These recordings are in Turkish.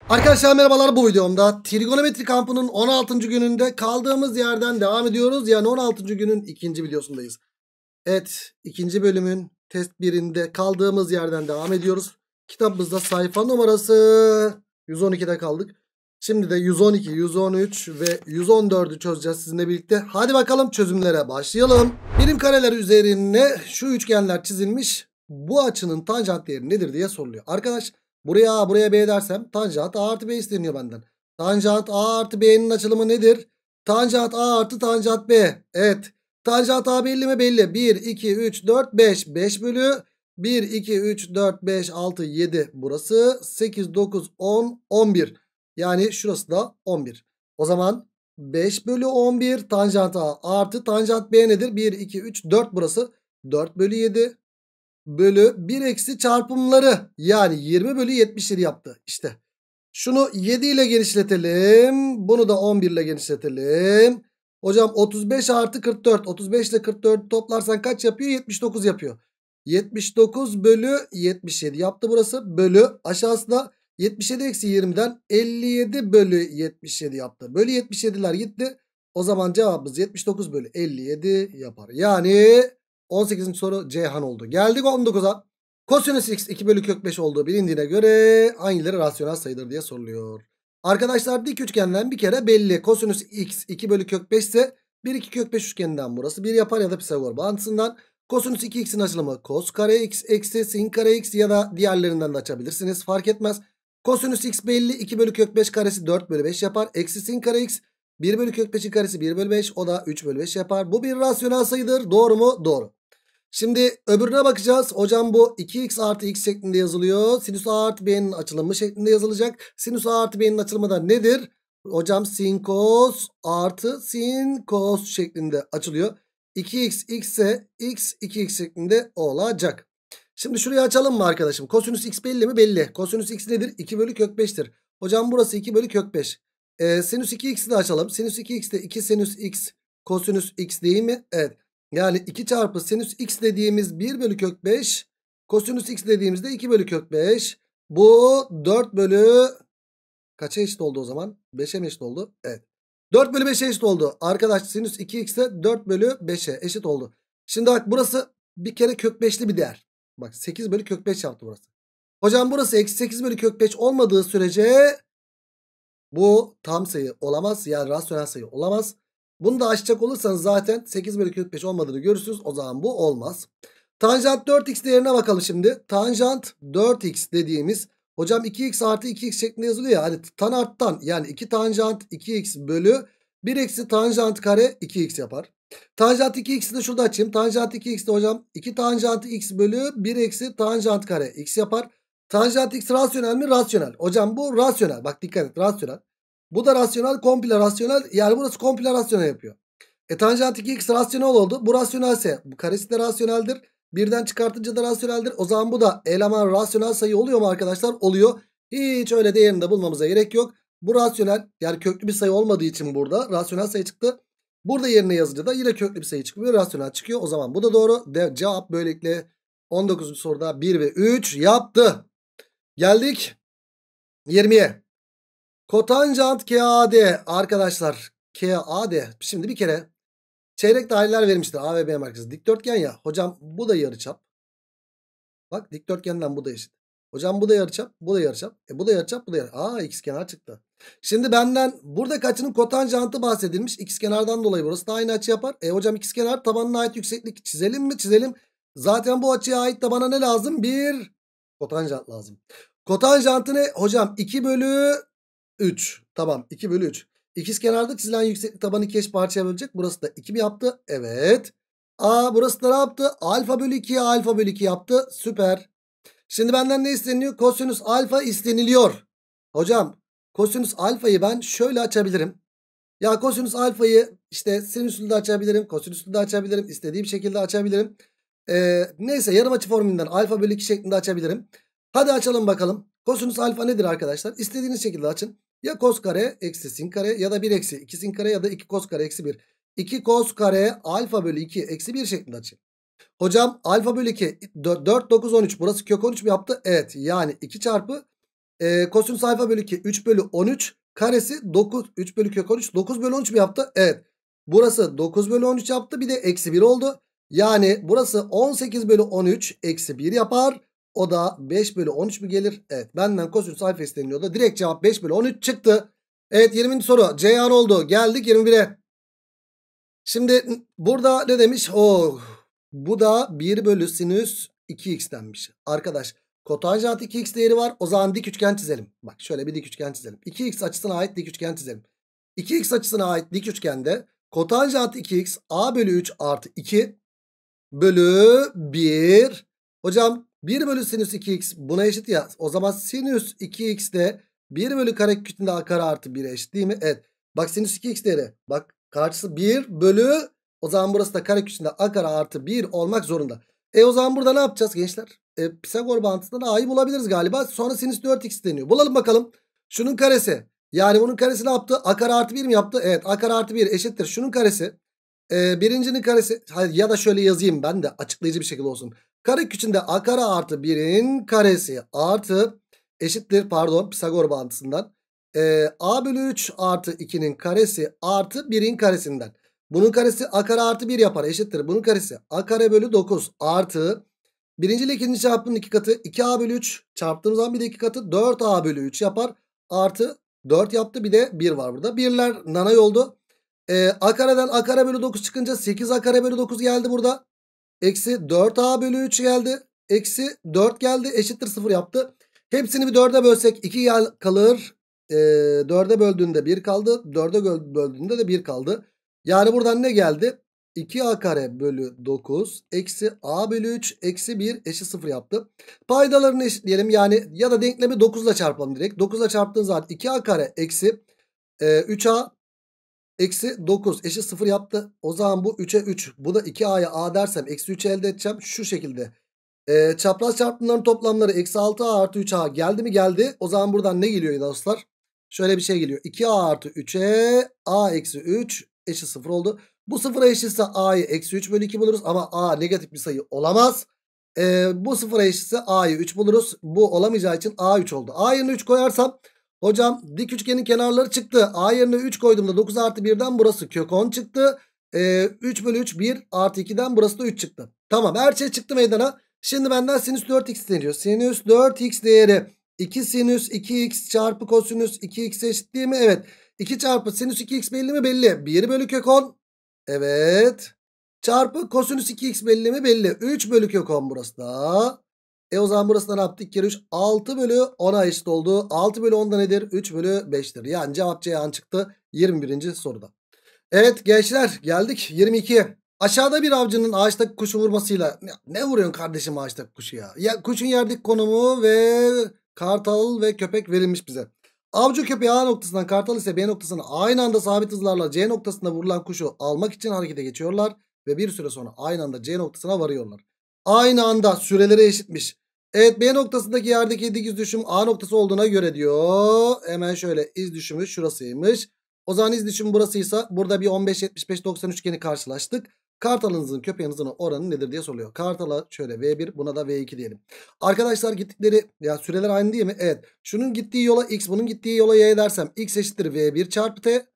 Arkadaşlar merhabalar, bu videomda trigonometri kampının 16. gününde kaldığımız yerden devam ediyoruz. Yani 16. günün ikinci videosundayız. Evet, ikinci bölümün test 1'inde kaldığımız yerden devam ediyoruz. Kitabımızda sayfa numarası 112'de kaldık. Şimdi de 112, 113 ve 114'ü çözeceğiz sizinle birlikte. Hadi bakalım çözümlere başlayalım. Birim kareler üzerine şu üçgenler çizilmiş. Bu açının tanjant değeri nedir diye soruluyor. Arkadaş, buraya A, buraya B dersem tanjant A artı B isteniyor benden. Tanjant A artı B'nin açılımı nedir? Tanjant A artı tanjant B. Evet. Tanjant A belli mi? Belli. 1, 2, 3, 4, 5. 5 bölü 1, 2, 3, 4, 5, 6, 7. Burası 8, 9, 10, 11. Yani şurası da 11. O zaman 5 bölü 11 tanjant A artı tanjant B nedir? 1, 2, 3, 4 burası. 4 bölü 7 bölü 1 eksi çarpımları. Yani 20 bölü 77 yaptı. İşte şunu 7 ile genişletelim. Bunu da 11 ile genişletelim. Hocam 35 artı 44. 35 ile 44 toplarsan kaç yapıyor? 79 yapıyor. 79 bölü 77 yaptı burası. Bölü aşağısında 77 eksi 20'den 57 bölü 77 yaptı. Bölü 77'ler gitti. O zaman cevabımız 79 bölü 57 yapar. Yani 18. soru Ceyhan oldu. Geldik 19'a. Kosinüs x 2 bölü kök 5 olduğu bilindiğine göre hangileri rasyonel sayıdır diye soruluyor. Arkadaşlar dik üçgenden bir kere belli. Kosinüs x 2 bölü kök 5 ise 1 2 kök 5 üçgeninden burası 1 yapar ya da Pisagor bağıntısından. Kosinüs 2x'in açılımı kos kare x eksi sin kare x ya da diğerlerinden de açabilirsiniz. Fark etmez. Kosinüs x belli. 2 bölü kök 5 karesi 4 bölü 5 yapar. Eksi sin kare x 1 bölü kök 5'in karesi 1 bölü 5, o da 3 bölü 5 yapar. Bu bir rasyonel sayıdır. Doğru mu? Doğru. Şimdi öbürüne bakacağız. Hocam bu 2x artı x şeklinde yazılıyor. Sinüs a artı b'nin açılımı şeklinde yazılacak. Sinüs a artı b'nin açılımı da nedir? Hocam sin cos artı sin cos şeklinde açılıyor. 2x x ise x 2x şeklinde olacak. Şimdi şurayı açalım mı arkadaşım? Kosinüs x belli mi? Belli. Kosinüs x nedir? 2 bölü kök 5'tir. Hocam burası 2 bölü kök 5. Sinüs 2x'i de açalım. Sinüs 2x de 2 sinüs x kosinüs x değil mi? Evet. Yani 2 çarpı sinüs x dediğimiz 1 bölü kök 5. Kosinüs x dediğimizde 2 bölü kök 5. Bu 4 bölü kaça eşit oldu o zaman? 5'e mi eşit oldu? Evet. 4 bölü 5'e eşit oldu. Arkadaş sinüs 2x de 4 bölü 5'e eşit oldu. Şimdi bak burası bir kere kök 5'li bir değer. Bak 8 bölü kök 5 yaptı burası. Hocam burası eksi 8 bölü kök 5 olmadığı sürece bu tam sayı olamaz. Yani rasyonel sayı olamaz. Bunu da açacak olursanız zaten 8 bölü kök 5 olmadığını görürsünüz. O zaman bu olmaz. Tanjant 4x değerine bakalım şimdi. Tanjant 4x dediğimiz hocam 2x artı 2x şeklinde yazılıyor ya. Hani tan artı tan, yani 2 tanjant 2x bölü 1 eksi tanjant kare 2x yapar. Tanjant 2x'i de şurada açayım. Tanjant 2x de hocam 2 tanjant x bölü 1 eksi tanjant kare x yapar. Tanjant x rasyonel mi? Rasyonel. Hocam bu rasyonel. Bak dikkat et, rasyonel. Bu da rasyonel, komple rasyonel. Yani burası komple rasyonel yapıyor. Tanjant 2x rasyonel oldu. Bu rasyonelse bu karesi de rasyoneldir. Birden çıkartınca da rasyoneldir. O zaman bu da eleman rasyonel sayı oluyor mu arkadaşlar? Oluyor. Hiç öyle değerini de bulmamıza gerek yok. Bu rasyonel, yani köklü bir sayı olmadığı için burada rasyonel sayı çıktı. Burada yerine yazınca da yine köklü bir sayı çıkıyor. Rasyonel çıkıyor. O zaman bu da doğru. Cevap böylelikle 19. soruda 1 ve 3 yaptı. Geldik 20'ye. Kotanjant KAD arkadaşlar. KAD. Şimdi bir kere çeyrek daireler vermiştir. A ve B merkezi. Dikdörtgen ya. Hocam bu da yarıçap. Bak dikdörtgenden bu da eşit. Hocam bu da yarıçap. Bu da yarıçap. Bu da yarıçap. Bu da yarıçap. Aa, ikizkenar çıktı. Şimdi benden burada kaçının kotanjantı bahsedilmiş. İkizkenardan dolayı burası da aynı açı yapar. Hocam ikizkenar tabanına ait yükseklik çizelim mi? Çizelim. Zaten bu açıya ait de bana ne lazım? Bir kotanjant lazım. Kotanjantı ne? Hocam 2 bölü 3. Tamam, 2 bölü 3. İkizkenarda çizilen yükseklik tabanı 2 eş parçaya bölecek. Burası da 2 mi yaptı? Evet. Burası da ne yaptı? Alfa bölü 2'ye alfa bölü 2 yaptı. Süper. Şimdi benden ne isteniyor? Kosinüs alfa isteniliyor. Hocam kosinüs alfayı ben şöyle açabilirim. Ya kosinüs alfayı işte sinüsünü de açabilirim. Kosinüsünü de açabilirim. İstediğim şekilde açabilirim. Neyse yarım açı formülünden alfa bölü 2 şeklinde açabilirim. Hadi açalım bakalım. Kosinüs alfa nedir arkadaşlar? İstediğiniz şekilde açın. Ya kos kare eksi sin kare ya da 1 eksi 2 sin kare ya da 2 kos kare eksi 1. 2 kos kare alfa bölü 2 eksi 1 şeklinde açayım. Hocam alfa bölü 2 4 9 13, burası kök 13 mi yaptı? Evet, yani 2 çarpı Kosinüs alfa bölü 2 3 bölü 13 karesi 9. 3 bölü kök 13 9 bölü 13 mi yaptı? Evet. Burası 9 bölü 13 yaptı. Bir de eksi 1 oldu. Yani burası 18 bölü 13 eksi 1 yapar. O da 5 bölü 13 mü gelir? Evet. Benden kosinüs alfa isteniyordu. Direkt cevap 5 bölü 13 çıktı. Evet, 20. soru. Ceyhan oldu. Geldik 21'e. Şimdi burada ne demiş? Bu da 1 bölü sinüs 2x denmiş. Arkadaş, kotanjant 2x değeri var. O zaman dik üçgen çizelim. Bak şöyle bir dik üçgen çizelim. 2x açısına ait dik üçgen çizelim. 2x açısına ait dik üçgende kotanjant 2x a bölü 3 artı 2 bölü 1. Hocam 1 bölü sinüs 2x buna eşit ya. O zaman sinüs 2x de 1 bölü karekök kökünde a kare artı 1'e eşit değil mi? Evet. Bak sinüs 2x değeri. Bak karşısı 1 bölü. O zaman burası da karekök kökünde a kare artı 1 olmak zorunda. O zaman burada ne yapacağız gençler? Pisagor bağıntısından a'yı bulabiliriz galiba. Sonra sinüs 4x deniyor. Bulalım bakalım. Şunun karesi. Yani bunun karesi ne yaptı? A kare artı 1 mi yaptı? Evet. A kare artı 1 eşittir. Şunun karesi. Birincinin karesi ya da şöyle yazayım ben de açıklayıcı bir şekilde olsun. Karekök içinde a kare artı 1'in karesi artı eşittir, pardon, Pisagor bağıntısından. A bölü 3 artı 2'nin karesi artı 1'in karesinden. Bunun karesi a kare artı 1 yapar, eşittir. Bunun karesi a kare bölü 9 artı birinci ile ikinci çarpımın 2 katı 2a bölü 3 çarptığımız zaman bir de 2 katı 4a bölü 3 yapar. Artı 4 yaptı, bir de 1 var burada. Birler nanay oldu. A kareden a kare bölü 9 çıkınca 8 a kare bölü 9 geldi burada. Eksi 4a bölü 3 geldi. Eksi 4 geldi, eşittir 0 yaptı. Hepsini bir 4'e bölsek 2 kalır. 4'e böldüğünde 1 kaldı. 4'e böldüğünde de 1 kaldı. Yani buradan ne geldi? 2a kare bölü 9 eksi a bölü 3 eksi 1 eşit 0 yaptı. Paydalarını eşitleyelim. Yani ya da denklemi 9 ile çarpalım direkt. 9 ile çarptığın zaman 2a kare eksi 3a eksi 9 eşit 0 yaptı. O zaman bu 3'e 3. Bu da 2a'ya a dersem eksi 3 elde edeceğim. Şu şekilde. Çapraz çarpımların toplamları eksi 6a artı 3a geldi mi? Geldi. O zaman buradan ne geliyor dostlar? Şöyle bir şey geliyor. 2a artı 3'e a eksi 3 eşit 0 oldu. Bu 0'a eşitse a'yı eksi 3 bölü 2 buluruz. Ama a negatif bir sayı olamaz. Bu 0'a eşitse a'yı 3 buluruz. Bu olamayacağı için a 3 oldu. A yerine 3 koyarsam hocam dik üçgenin kenarları çıktı. A yerine 3 koyduğumda 9 artı 1'den burası kök 10 çıktı. 3 bölü 3 1 artı 2'den burası da 3 çıktı. Tamam, her şey çıktı meydana. Şimdi benden sinüs 4x isteniyor. Sinüs 4x değeri 2 sinüs 2x çarpı kosinüs 2x eşit değil mi? Evet. 2 çarpı sinüs 2x belli mi? Belli. 1 bölü kök 10. Evet. Çarpı kosinüs 2x belli mi? Belli. 3 bölü kök 10 burası da. O zaman burası da ne yaptı? 2 kere 3 6 bölü 10'a eşit oldu. 6 bölü 10 da nedir? 3 bölü 5'tir. Yani cevap Ceyhan çıktı 21. soruda. Evet gençler, geldik 22'ye. Aşağıda bir avcının ağaçtaki kuşu vurmasıyla ne vuruyorsun kardeşim ağaçtaki kuşu ya? Kuşun yerdeki konumu ve kartal ve köpek verilmiş bize. Avcı köpeği A noktasından, kartal ise B noktasına aynı anda sabit hızlarla C noktasında vurulan kuşu almak için harekete geçiyorlar ve bir süre sonra aynı anda C noktasına varıyorlar. Aynı anda süreleri eşitmiş. Evet, B noktasındaki yerdeki dik iz düşüm A noktası olduğuna göre diyor. Hemen şöyle, iz düşümü şurasıymış. O zaman iz düşümü burasıysa burada bir 15 75 90 üçgeni karşılaştık. Kartalınızın köpeğinizin oranı nedir diye soruluyor. Kartala şöyle V1, buna da V2 diyelim. Arkadaşlar gittikleri ya süreler aynı değil mi? Evet. Şunun gittiği yola X, bunun gittiği yola Y dersem X eşittir V1 çarpı T.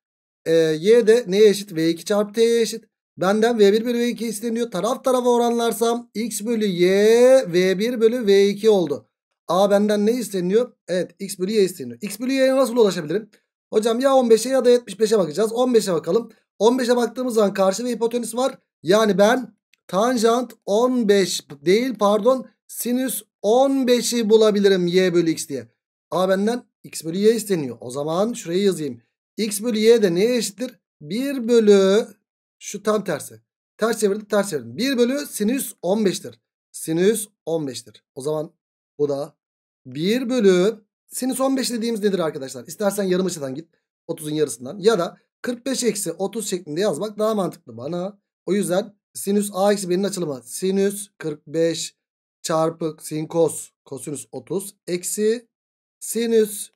Y de neye eşit? V2 çarpı T'ye eşit. Benden V1 bölü V2 isteniyor. Taraf tarafa oranlarsam X bölü Y V1 bölü V2 oldu. A benden ne isteniyor? Evet, X bölü Y isteniyor. X bölü Y'ye nasıl ulaşabilirim? Hocam ya 15'e ya da 75'e bakacağız. 15'e bakalım. 15'e baktığımız zaman karşı ve hipotenüs var. Yani ben tanjant 15 değil, pardon, sinüs 15'i bulabilirim y bölü x diye. A benden x bölü y isteniyor. O zaman şuraya yazayım. X bölü y de neye eşittir? 1 bölü şu tam tersi. Ters çevirdim, ters çevirdim. 1 bölü sinüs 15'tir. Sinüs 15'tir. O zaman bu da 1 bölü sinüs 15 dediğimiz nedir arkadaşlar? İstersen yarım açıdan git. 30'un yarısından. Ya da 45 eksi 30 şeklinde yazmak daha mantıklı bana. O yüzden sinüs a eksi 1'in açılımı. Sinüs 45 çarpı sin kos. Kosinüs 30 eksi sinüs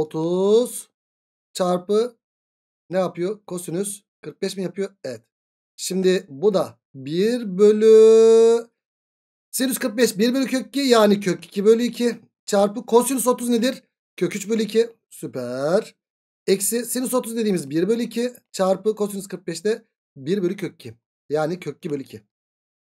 30 çarpı ne yapıyor? Kosinüs 45 mi yapıyor? Evet. Şimdi bu da 1 bölü sinüs 45 1 bölü kök 2, yani kök 2 bölü 2 çarpı kosinüs 30 nedir? Kök 3 bölü 2. Süper. Eksi sinüs 30 dediğimiz 1 bölü 2 çarpı kosinüs 45'te 1 bölü kök 2. Yani kök 2 bölü 2.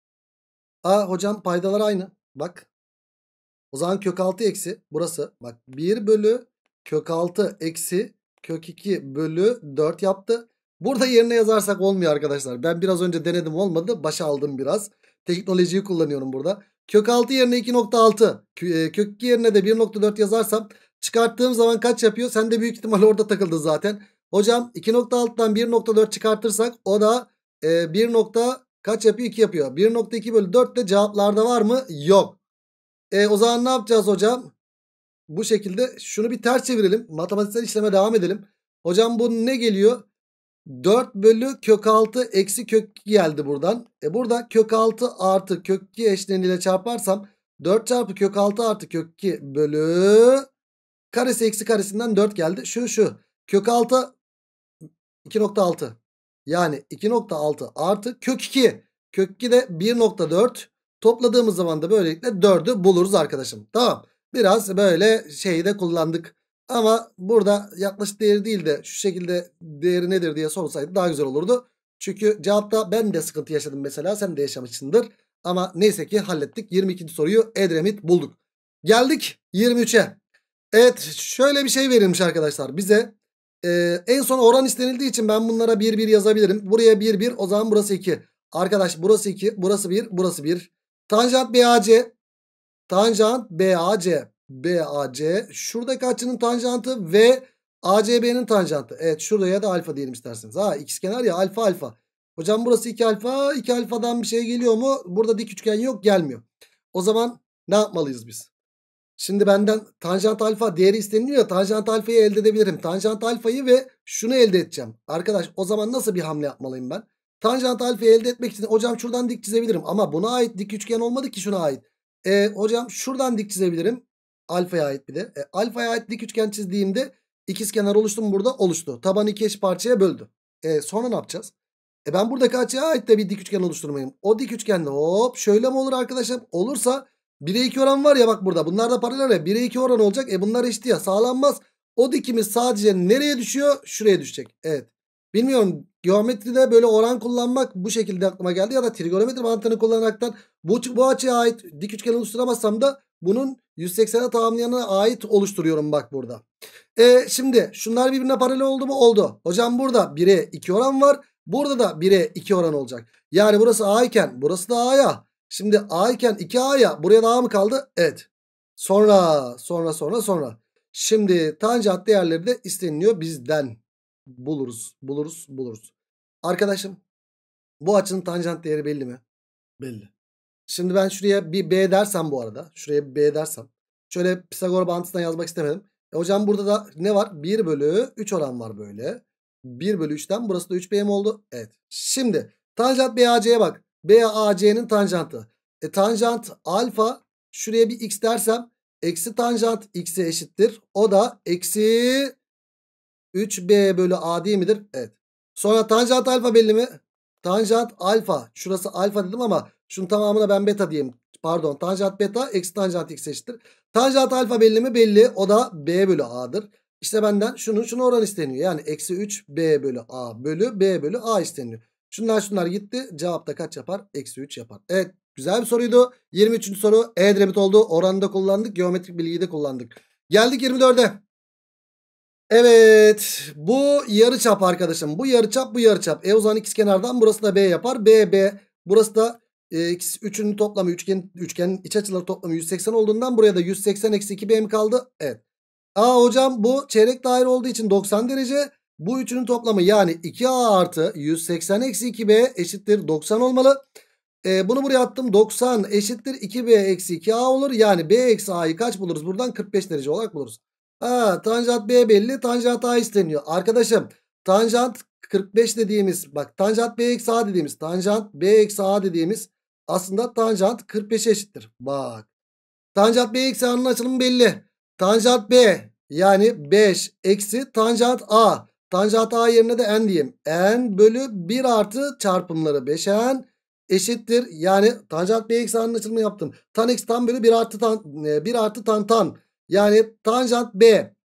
Hocam paydalar aynı. Bak. O zaman kök 6 eksi burası. Bak 1 bölü kök 6 eksi kök 2 bölü 4 yaptı. Burada yerine yazarsak olmuyor arkadaşlar. Ben biraz önce denedim, olmadı. Başa aldım biraz. Teknolojiyi kullanıyorum burada. Kök 6 yerine 2,6. Kök 2 yerine de 1,4 yazarsam çıkarttığım zaman kaç yapıyor? Sen de büyük ihtimal orada takıldın zaten. Hocam 2,6'dan 1,4 çıkartırsak o da 1 kaç yapıyor? 2 yapıyor. 1,2 bölü 4 de cevaplarda var mı? Yok. O zaman ne yapacağız hocam? Bu şekilde şunu bir ters çevirelim. Matematiksel işleme devam edelim. Hocam bu ne geliyor? 4 bölü kök 6 eksi kök 2 geldi buradan. Burada kök 6 artı kök 2 eşleniyle çarparsam 4 çarpı kök 6 artı kök 2 bölü karesi eksi karesinden 4 geldi. Şu kök 6 2,6. Yani 2,6 artı kök 2. Kök 2 de 1,4. Topladığımız zaman da böylelikle 4'ü buluruz arkadaşım. Tamam. Biraz böyle şeyi de kullandık. Ama burada yaklaşık değeri değil de şu şekilde değeri nedir diye sorsaydı daha güzel olurdu. Çünkü cevapta ben de sıkıntı yaşadım mesela. Sen de yaşamışsındır. Ama neyse ki hallettik. 22. soruyu Edremit bulduk. Geldik 23'e. Evet, şöyle bir şey verilmiş arkadaşlar bize. En son oran istenildiği için ben bunlara 1 1 yazabilirim. Buraya 1 1, o zaman burası 2. Arkadaş burası 2, burası 1, burası 1. Tanjant BAC. Tanjant BAC. BAC. Şuradaki açının tanjantı ve ACB'nin tanjantı. Evet, şuraya da alfa diyelim isterseniz. İkizkenar ya, alfa alfa. Hocam burası 2 alfa. 2 alfadan bir şey geliyor mu? Burada dik üçgen yok, gelmiyor. O zaman ne yapmalıyız biz? Şimdi benden tanjant alfa değeri isteniliyor ya, tanjant alfayı elde edebilirim. Tanjant alfayı ve şunu elde edeceğim. Arkadaş o zaman nasıl bir hamle yapmalıyım ben? Tanjant alfayı elde etmek için hocam şuradan dik çizebilirim. Ama buna ait dik üçgen olmadı ki şuna ait. Hocam şuradan dik çizebilirim. Alfaya ait bir de. Alfaya ait dik üçgen çizdiğimde ikizkenar oluştu mu burada? Oluştu. Tabanı iki eş parçaya böldü. Sonra ne yapacağız? Ben buradaki açıya ait de bir dik üçgen oluşturmayayım. O dik üçgende hop şöyle mi olur arkadaşlar? Olursa 1'e 2 oran var ya bak burada. Bunlar da paralel ya. 1'e 2 oran olacak. Bunlar eşit ya. Sağlanmaz. O dikimiz sadece nereye düşüyor? Şuraya düşecek. Evet. Bilmiyorum. Geometride böyle oran kullanmak bu şekilde aklıma geldi. Ya da trigonometri mantığını kullanaraktan bu açıya ait dik üçgen oluşturamazsam da bunun 180'e tamamlayanına ait oluşturuyorum bak burada. Şimdi şunlar birbirine paralel oldu mu? Oldu. Hocam burada 1'e 2 oran var. Burada da 1'e 2 oran olacak. Yani burası A iken burası da A'ya. Şimdi A iken 2A'ya, buraya da A mı kaldı? Evet. Sonra. Şimdi tanjant değerleri de isteniliyor bizden. Buluruz. Arkadaşım bu açının tanjant değeri belli mi? Belli. Şimdi ben şuraya bir B dersem bu arada. Şuraya bir B dersem. Şöyle Pisagor bağıntısından yazmak istemedim. Hocam burada da ne var? 1 bölü 3 oran var böyle. 1 bölü 3'ten burası da 3B mi oldu? Evet. Şimdi tanjant BAC'ye bak. BAC'nin tanjantı. Tanjant alfa, şuraya bir x dersem eksi tanjant x'e eşittir. O da eksi 3B bölü A değil midir? Evet. Sonra tanjant alfa belli mi? Tanjant alfa. Şurası alfa dedim ama şunun tamamına ben beta diyeyim. Pardon, tanjant beta eksi tanjant x eşittir. Tanjant alfa belli mi? Belli. O da B bölü A'dır. İşte benden şunu oran isteniyor. Yani eksi 3 B bölü A bölü B bölü A isteniyor. Şunlar gitti. Cevap da kaç yapar? Eksi 3 yapar. Evet, güzel bir soruydu. 23. soru Edremit oldu. Oranı da kullandık. Geometrik bilgiyi de kullandık. Geldik 24'e. Evet, bu yarıçap arkadaşım. Bu yarıçap. O zaman ikizkenardan burası da B yapar. B. Burası da üçünün toplamı üçgenin iç açıları toplamı 180 olduğundan buraya da 180 eksi 2B mi kaldı? Evet. Hocam bu çeyrek daire olduğu için 90 derece. Bu üçünün toplamı yani 2A artı 180 eksi 2B eşittir 90 olmalı. Bunu buraya attım. 90 eşittir 2B eksi 2A olur. Yani B eksi A'yı kaç buluruz? Buradan 45 derece olarak buluruz. Tanjant B belli. Tanjant A isteniyor. Arkadaşım tanjant 45 dediğimiz, bak tanjant B eksi A dediğimiz, tanjant B eksi A dediğimiz aslında tanjant 45'e eşittir. Bak. Tanjant B eksi A'nın açılımı belli. Tanjant B yani 5 eksi tanjant A. Tanjant A yerine de n diyeyim. N bölü 1 artı çarpımları 5n eşittir. Yani tanjant B eksi A'nın açılımını yaptım. Tan eksi tan bölü 1 artı tan. Yani tanjant B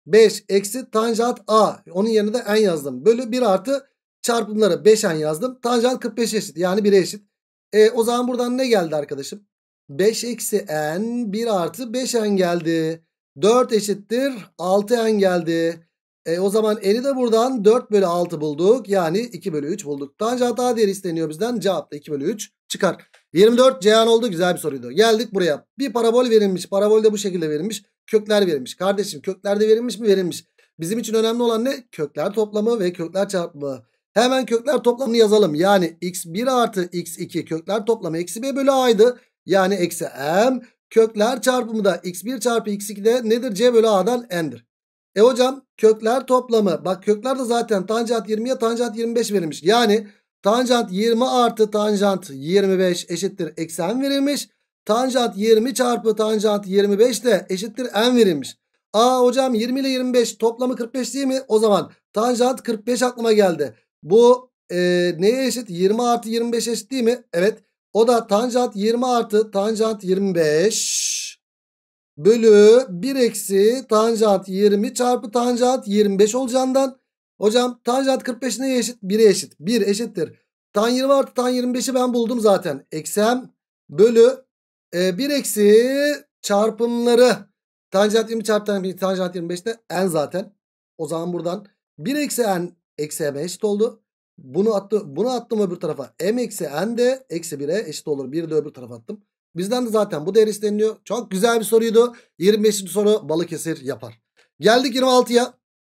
5 eksi tanjant A. Onun yerine de n yazdım. Bölü 1 artı çarpımları 5n yazdım. Tanjant 45 eşit. Yani 1'e eşit. O zaman buradan ne geldi arkadaşım? 5 eksi n 1 artı 5n geldi. 4 eşittir 6n geldi. O zaman n'i de buradan 4 bölü 6 bulduk. Yani 2 bölü 3 bulduk. Tanjant A değeri isteniyor bizden. Cevap da 2 bölü 3 çıkar. 24 Ceyhan oldu. Güzel bir soruydu. Geldik buraya. Bir parabol verilmiş. Parabol de bu şekilde verilmiş. Kökler verilmiş. Kardeşim köklerde verilmiş mi? Verilmiş. Bizim için önemli olan ne? Kökler toplamı ve kökler çarpımı. Hemen kökler toplamını yazalım. Yani x1 artı x2 kökler toplamı eksi b bölü a'ydı. Yani eksi m. Kökler çarpımı da x1 çarpı x2'de nedir? C bölü a'dan n'dir. Hocam kökler toplamı. Bak kökler de zaten tanjant 20'ye tanjant 25 verilmiş. Yani tanjant 20 artı tanjant 25 eşittir eksi n verilmiş. Tanjant 20 çarpı tanjant 25 de eşittir n verilmiş. Hocam 20 ile 25 toplamı 45 değil mi? O zaman tanjant 45 aklıma geldi. Bu neye eşit? 20 artı 25 eşit değil mi? Evet. O da tanjant 20 artı tanjant 25 bölü 1 eksi tanjant 20 çarpı tanjant 25 olacağından. Hocam tanjant 45 neye eşit? 1'e eşit. 1 eşittir. Tan 20 artı tan 25'i ben buldum zaten. Eksi m bölü 1 eksi çarpımları. Tanjant 20 çarpı tanjant 25 de n zaten. O zaman buradan 1 eksi n eksi m'e eşit oldu. Bunu attım öbür tarafa. M eksi n de eksi 1'e eşit olur. 1'i de öbür tarafa attım. Bizden de zaten bu değer isteniliyor. Çok güzel bir soruydu. 25. soru Balıkesir yapar. Geldik 26'ya.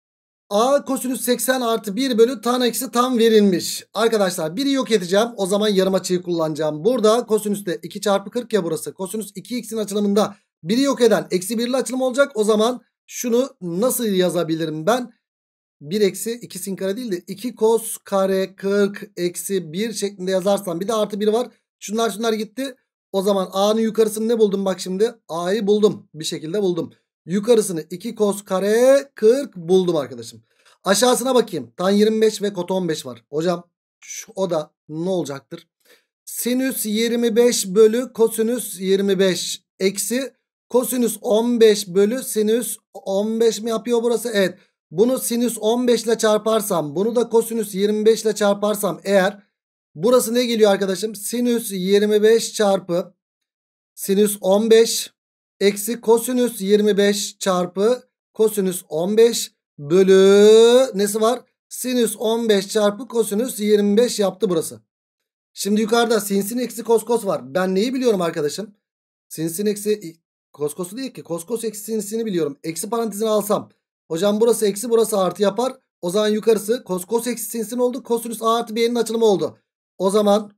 A kosinüs 80 artı 1 bölü tan eksi tan verilmiş. Arkadaşlar 1'i yok edeceğim. O zaman yarım açıyı kullanacağım. Burada kosinüste 2 çarpı 40 ya burası. Kosinüs 2x'in açılımında 1'i yok eden eksi 1'li açılım olacak. O zaman şunu nasıl yazabilirim ben? 1 eksi 2 sin kare değil de 2 kos kare 40 eksi 1 şeklinde yazarsam bir de artı 1 var. Şunlar gitti. O zaman A'nın yukarısını ne buldum bak şimdi? A'yı buldum. Bir şekilde buldum. Yukarısını 2 kos kare 40 buldum arkadaşım. Aşağısına bakayım. Tan 25 ve kot 15 var. Hocam o da ne olacaktır? Sinüs 25 bölü kosinüs 25 eksi kosinüs 15 bölü sinüs 15 mi yapıyor burası? Evet. Bunu sinüs 15 ile çarparsam, bunu da kosinüs 25 ile çarparsam eğer burası ne geliyor arkadaşım? Sinüs 25 çarpı sinüs 15 eksi kosinüs 25 çarpı kosinüs 15 bölü nesi var? Sinüs 15 çarpı kosinüs 25 yaptı burası. Şimdi yukarıda sinsin eksi koskos var. Ben neyi biliyorum arkadaşım? Sinsin eksi koskosu değil ki. Koskos eksi sinsini biliyorum. Eksi parantezini alsam. Hocam burası eksi burası artı yapar. O zaman yukarısı koskos eksi sinsin oldu. Kosinüs a artı b'nin açılımı oldu. O zaman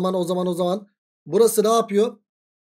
burası ne yapıyor?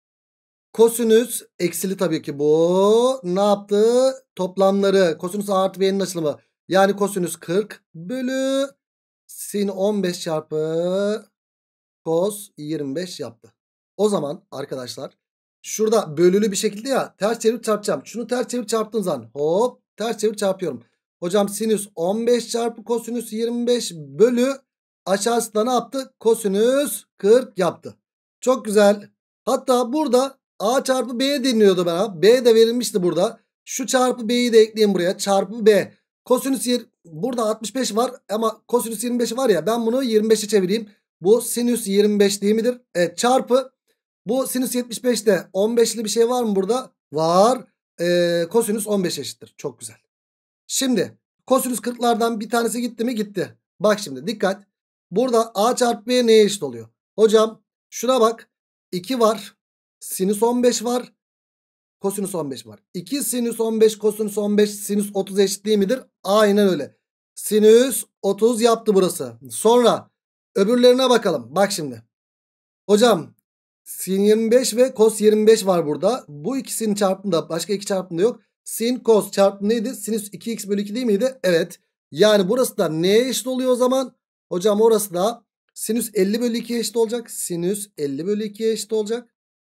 Kosinüs eksili tabii ki bu. Ne yaptı? Toplamları kosinüs a artı b'nin açılımı. Yani kosinüs 40 bölü sin 15 çarpı cos 25 yaptı. O zaman arkadaşlar şurada bölülü bir şekilde ya ters çevirip çarpacağım. Şunu ters çevirip çarptığım zaman hop ters çevirip çarpıyorum. Hocam sinüs 15 çarpı kosinüs 25 bölü aşağısında ne yaptı? Kosinüs 40 yaptı. Çok güzel. Hatta burada a çarpı b deniliyordu bana. B de verilmişti burada. Şu çarpı b'yi de ekleyeyim buraya. Çarpı b. Kosinüs burada 65 var ama kosinüs 25 var ya ben bunu 25'e çevireyim. Bu sinüs 25 değil midir? Evet çarpı bu sinüs 75'te 15'li bir şey var mı burada? Var. Kosinüs 15 eşittir. Çok güzel. Şimdi kosinüs 40'lardan bir tanesi gitti mi? Gitti. Bak şimdi dikkat. Burada a çarpı b neye eşit oluyor? Hocam şuna bak. 2 var. Sinüs 15 var. Kosinüs 15 var. 2 sinüs 15 kosinüs 15 sinüs 30 eşit değil midir? Aynen öyle. Sinüs 30 yaptı burası. Sonra öbürlerine bakalım. Bak şimdi. Hocam sin 25 ve cos 25 var burada. Bu ikisinin çarpımında başka iki çarpımda yok. Sin cos çarpımı neydi? Sinüs 2x bölü 2 değil miydi? Evet. Yani burası da neye eşit oluyor o zaman? Hocam orası da sinüs 50 bölü 2'ye eşit olacak. Sinüs 50 bölü 2'ye eşit olacak.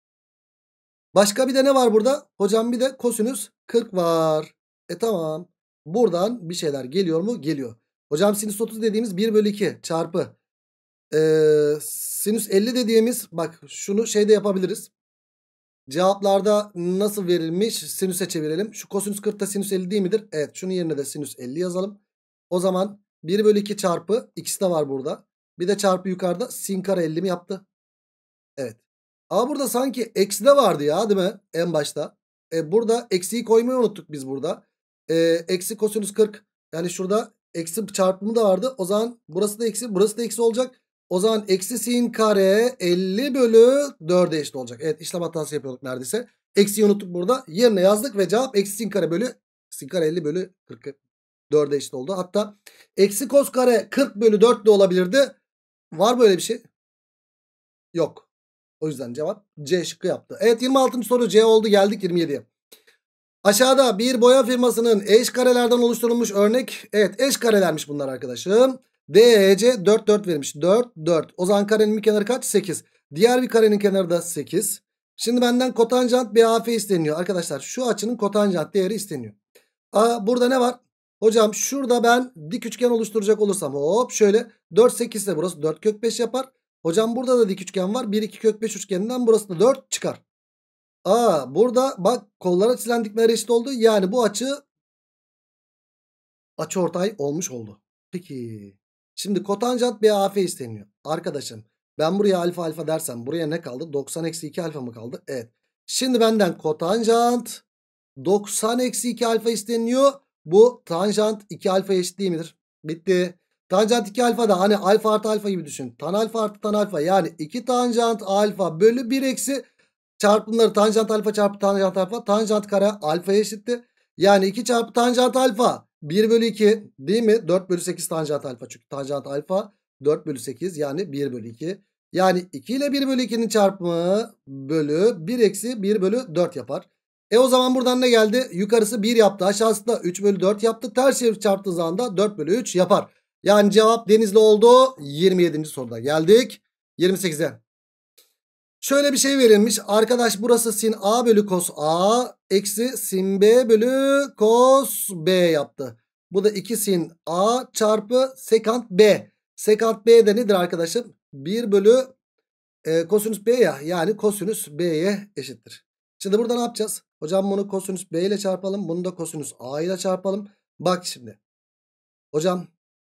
Başka bir de ne var burada? Hocam bir de kosinüs 40 var. Tamam. Buradan bir şeyler geliyor mu? Geliyor. Hocam sinüs 30 dediğimiz 1 bölü 2 çarpı sinüs 50 dediğimiz bak şunu şeyde yapabiliriz. Cevaplarda nasıl verilmiş? Sinüse çevirelim. Şu kosinüs 40 da sinüs 50 değil midir? Evet, şunun yerine de sinüs 50 yazalım. O zaman 1 bölü 2 çarpı, ikisi de var burada. Bir de çarpı yukarıda sin kare 50 mi yaptı? Evet. Ama burada sanki eksi de vardı ya, değil mi? En başta. Burada eksiyi koymayı unuttuk biz burada. Eksi kosinüs 40. Yani şurada eksi çarpımı da vardı. O zaman burası da eksi, burası da eksi olacak. O zaman eksi sin kare 50 bölü 4'e eşit olacak. Evet, işlem hatası yapıyorduk neredeyse. Eksiyi unuttuk burada. Yerine yazdık ve cevap eksi sin kare 50 bölü 40 4'e eşit oldu. Hatta eksi kos kare 40 bölü 4 de olabilirdi. Var böyle bir şey? Yok. O yüzden cevap C şıkkı yaptı. Evet, 26. soru C oldu, geldik 27'ye. Aşağıda bir boya firmasının eş karelerden oluşturulmuş örnek. Evet, eş karelermiş bunlar arkadaşım. DEC 4 4 vermiş. 4 4. O zaman karenin bir kenarı kaç? 8. Diğer bir karenin kenarı da 8. Şimdi benden kotanjant BAF isteniyor. Arkadaşlar şu açının kotanjant değeri isteniyor. Burada ne var? Hocam şurada ben dik üçgen oluşturacak olursam hop şöyle 4 8 ise burası 4 kök 5 yapar. Hocam burada da dik üçgen var. 1 2 kök 5 üçgeninden burası da 4 çıkar. Burada bak kollara çizilen dikmeler eşit oldu. Yani bu açıortay olmuş oldu. Peki. Şimdi kotanjant BAF isteniyor. Arkadaşım ben buraya alfa alfa dersem buraya ne kaldı? 90 eksi 2 alfa mı kaldı? Evet. Şimdi benden kotanjant 90 eksi 2 alfa isteniyor. Bu tanjant 2 alfa eşit değil midir? Bitti. Tanjant 2 alfa da hani alfa artı alfa gibi düşün. Tan alfa artı tan alfa, yani 2 tanjant alfa bölü 1 eksi çarpımları tanjant alfa çarpı tanjant alfa. Tanjant kare alfaya eşitti. Yani 2 çarpı tanjant alfa 1 bölü 2 değil mi? 4 bölü 8 tanjant alfa. Çünkü tanjant alfa 4 bölü 8 yani 1 bölü 2. Yani 2 ile 1 bölü 2'nin çarpımı bölü 1 eksi 1 bölü 4 yapar. O zaman buradan ne geldi? Yukarısı 1 yaptı. Aşağısı da 3 bölü 4 yaptı. Ters çevirip çarptığı zaman da 4 bölü 3 yapar. Yani cevap Denizli oldu. 27. soruda geldik 28'e. Şöyle bir şey verilmiş. Arkadaş burası sin A bölü kos A eksi sin B bölü kos B yaptı. Bu da 2 sin A çarpı sekant B. Sekant B de nedir arkadaşım? 1 bölü kosinüs B ya. Yani kosinüs B'ye eşittir. Şimdi burada ne yapacağız? Hocam bunu kosinüs B ile çarpalım. Bunu da kosinüs A ile çarpalım. Bak şimdi. Hocam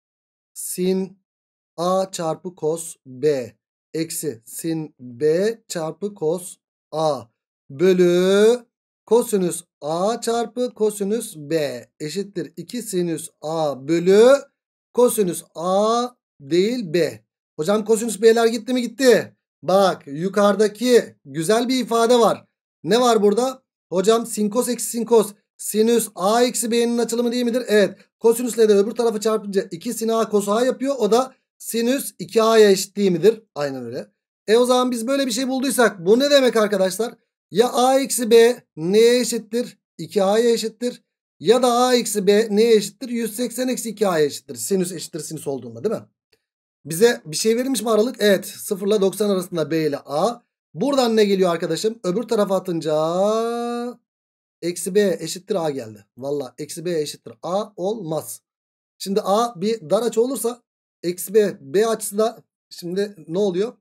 sin A çarpı kos B eksi sin B çarpı kos A bölü kosinüs A çarpı kosinüs B eşittir 2 sinüs A bölü kosinüs A değil B. Hocam kosinüs B'ler gitti mi? Gitti. Bak yukarıdaki güzel bir ifade var. Ne var burada? Hocam sin kos eksi sin kos. Sinüs A eksi B'nin açılımı değil midir? Evet. Kosinüsle de öbür tarafı çarpınca 2 sin A kos A yapıyor. O da sinüs 2A'ya eşit değil midir? Aynen öyle. O zaman biz böyle bir şey bulduysak bu ne demek arkadaşlar? Ya A eksi B neye eşittir? 2A'ya eşittir. Ya da A eksi B neye eşittir? 180 eksi 2A'ya eşittir. Sinüs eşittir sinüs olduğunda, değil mi? Bize bir şey verilmiş mi aralık? Evet. 0 ile 90 arasında B ile A. Buradan ne geliyor arkadaşım? Öbür tarafa atınca eksi B eşittir A geldi. Valla eksi B eşittir A olmaz. Şimdi A bir dar açı olursa eksi B, B açısı da şimdi ne oluyor?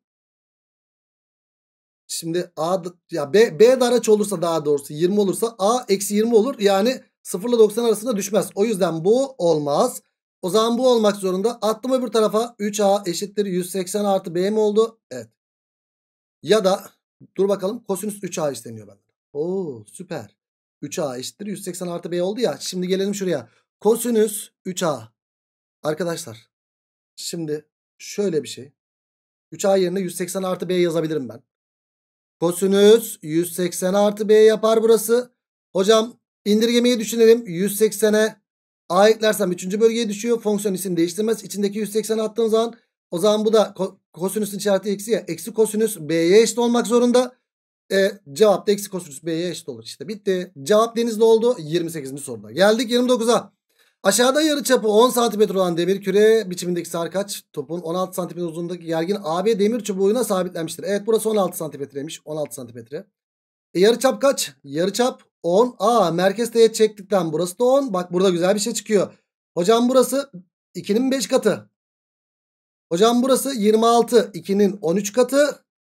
Şimdi A ya B dar açı olursa, daha doğrusu 20 olursa A eksi 20 olur. Yani 0 ile 90 arasında düşmez. O yüzden bu olmaz. O zaman bu olmak zorunda. Attım öbür tarafa, 3A eşittir 180 artı B mi oldu? Evet. Ya da dur bakalım, kosinüs 3A isteniyor benden. Oo süper. 3A eşittir 180 artı B oldu ya. Şimdi gelelim şuraya. Kosinüs 3A. Arkadaşlar şimdi şöyle bir şey. 3A yerine 180 artı B yazabilirim ben. Kosinüs 180 artı B yapar burası. Hocam indirgemeyi düşünelim. 180'e A eklersem 3. bölgeye düşüyor. Fonksiyon isim değiştirmez. İçindeki 180'e attığım zaman o zaman bu da kosinüsün işareti eksi ya. Eksi kosinüs B'ye eşit olmak zorunda. Cevap da eksi kosinüs B'ye eşit olur. İşte bitti. Cevap Denizli oldu 28. soruda. Geldik 29'a. Aşağıda yarıçapı 10 cm olan demir küre biçimindeki sarkaç topun 16 cm uzunluğundaki gergin AB demir çubuğuna sabitlenmiştir. Evet, burası 16 santimetreymiş. 16 santimetre. Yarıçap kaç? Yarıçap 10. Merkez teğet çektikten burası da 10. Bak burada güzel bir şey çıkıyor. Hocam burası 2'nin 5 katı. Hocam burası 26. 2'nin 13 katı.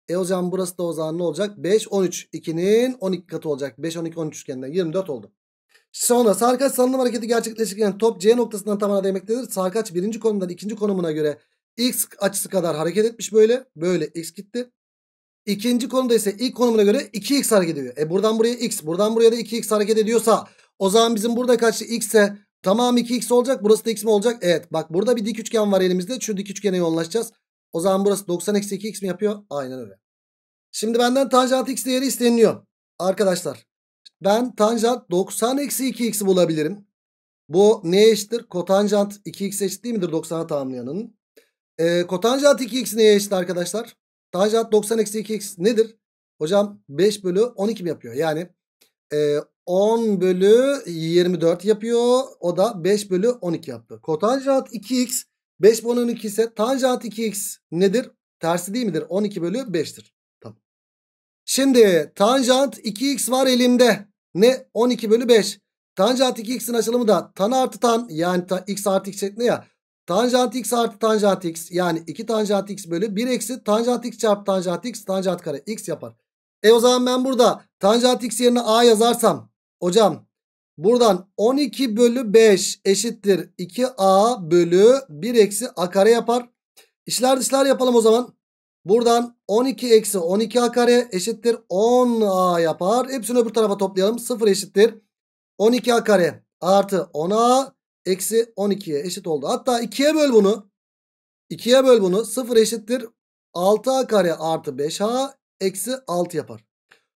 O zaman burası da o zaman ne olacak? 5, 13. 2'nin 12 katı olacak. 5, 12, 13 üçgeninden 24 oldu. Sonra sarkaç salınım hareketi gerçekleşirken top C noktasından tamana değmektedir. Sarkaç birinci konumdan ikinci konumuna göre x açısı kadar hareket etmiş böyle. Böyle x gitti. İkinci konumda ise ilk konumuna göre 2x hareket ediyor. Buradan buraya x, buradan buraya da 2x hareket ediyorsa o zaman bizim burada kaçtı x ise tamam 2x olacak. Burası da x mi olacak? Evet, bak burada bir dik üçgen var elimizde. Şu dik üçgene yoğunlaşacağız. O zaman burası 90 eksi 2x mi yapıyor? Aynen öyle. Şimdi benden tanjant x değeri isteniyor. Arkadaşlar ben tanjant 90 eksi 2x'i bulabilirim. Bu neye eşittir? Kotanjant 2x eşit değil midir 90'a tamamlayanın? Kotanjant 2x neye eşit arkadaşlar? Tanjant 90 eksi 2x nedir? Hocam 5 bölü 12 mi yapıyor? Yani 10 bölü 24 yapıyor. O da 5 bölü 12 yaptı. Kotanjant 2x 5 bölü 12 ise tanjant 2x nedir? Tersi değil midir? 12 bölü 5'tir. Tamam. Şimdi tanjant 2x var elimde. Ne? 12 bölü 5. Tanjant 2x'in açılımı da tan artı tan yani x artı x şeklinde ya. Tanjant x artı tanjant x yani 2 tanjant x bölü 1 eksi tanjant x çarpı tanjant x tanjant kare x yapar. O zaman ben burada tanjant x yerine a yazarsam hocam buradan 12 bölü 5 eşittir 2a bölü 1 eksi a kare yapar. İşler dışlar yapalım o zaman. Buradan 12 eksi 12a kare eşittir 10a yapar. Hepsini öbür tarafa toplayalım. 0 eşittir 12a kare artı 10a eksi 12'ye eşit oldu. Hatta 2'ye böl bunu. 2'ye böl bunu. 0 eşittir 6a kare artı 5a eksi 6 yapar.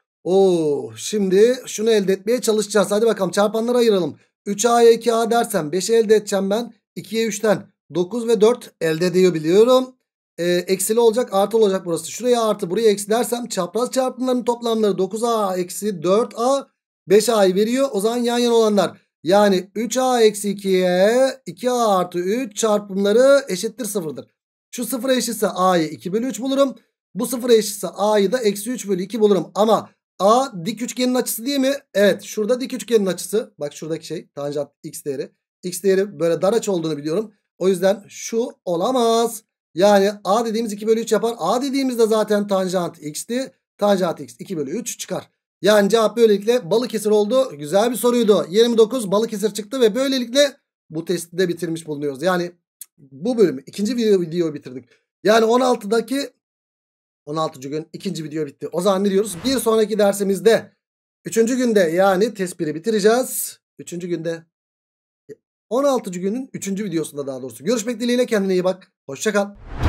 Şimdi şunu elde etmeye çalışacağız. Hadi bakalım çarpanları ayıralım. 3a'ya 2a dersem 5'i elde edeceğim ben. 2'ye 3'ten 9 ve 4 elde edebiliyorum. Eksili olacak artı olacak burası. Şuraya artı buraya eksi dersem çapraz çarpımların toplamları 9a eksi 4a 5a'yı veriyor. O zaman yan yana olanlar yani 3a eksi 2'ye 2a artı 3 çarpımları eşittir 0'dır. Şu 0'a eşitse a'yı 2 bölü 3 bulurum. Bu 0'a eşitse a'yı da eksi 3 bölü 2 bulurum. Ama a dik üçgenin açısı değil mi? Evet, şurada dik üçgenin açısı. Bak şuradaki şey tanjant x değeri. X değeri böyle dar açı olduğunu biliyorum. O yüzden şu olamaz. Yani a dediğimiz 2 bölü 3 yapar. A dediğimizde zaten tanjant x'ti. Tanjant x 2 bölü 3 çıkar. Yani cevap böylelikle Balıkesir oldu. Güzel bir soruydu. 29 Balıkesir çıktı ve böylelikle bu testi de bitirmiş bulunuyoruz. Yani bu bölümü ikinci videoyu bitirdik. Yani 16. gün ikinci video bitti. O zaman ne diyoruz? Bir sonraki dersimizde 3. günde yani test 1'i bitireceğiz. 3. günde 16. günün 3. videosunda daha doğrusu. Görüşmek dileğiyle, kendine iyi bak. Hoşça kal.